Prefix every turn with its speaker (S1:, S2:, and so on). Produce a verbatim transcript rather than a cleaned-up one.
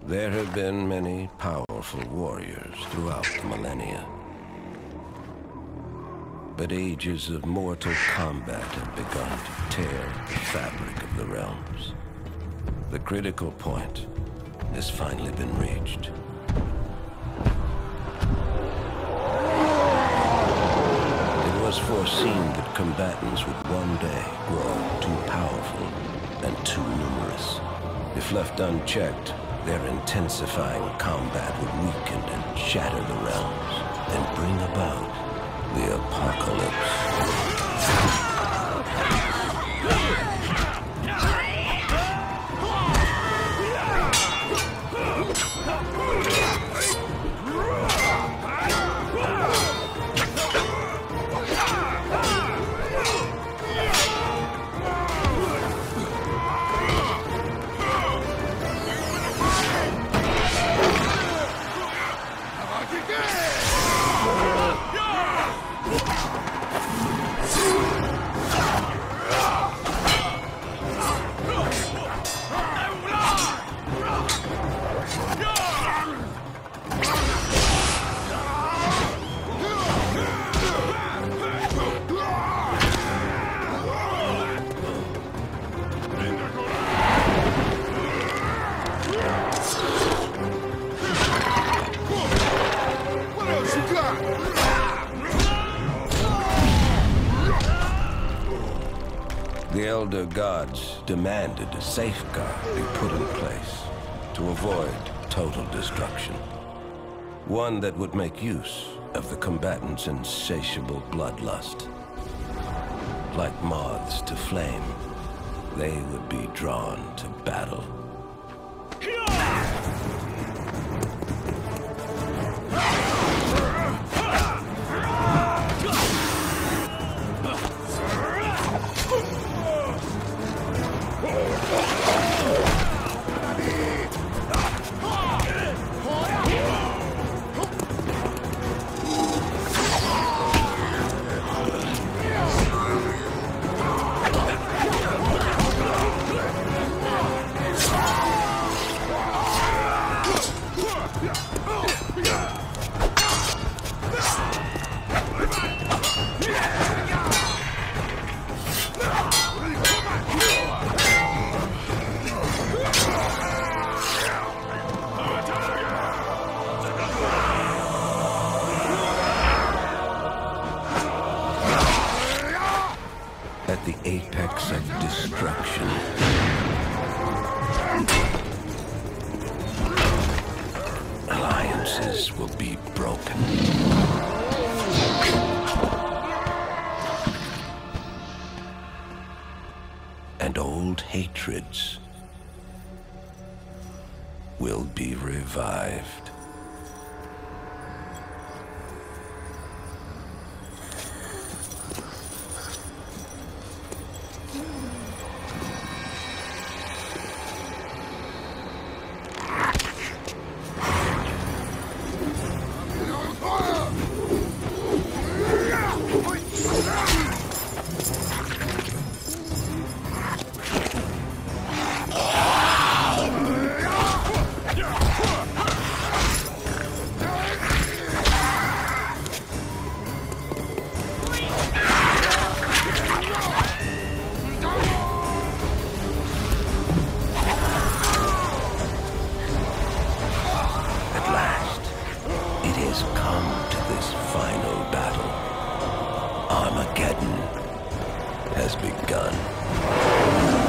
S1: There have been many powerful warriors throughout the millennia. But ages of mortal combat have begun to tear the fabric of the realms. The critical point has finally been reached. It was foreseen that combatants would one day grow too powerful and too numerous. If left unchecked, their intensifying combat would weaken and shatter the realms and bring about the apocalypse. The Elder Gods demanded a safeguard be put in place to avoid total destruction. One that would make use of the combatants' insatiable bloodlust. Like moths to flame, they would be drawn to battle. At the apex of destruction, alliances will be broken. And old hatreds will be revived. Armageddon has begun.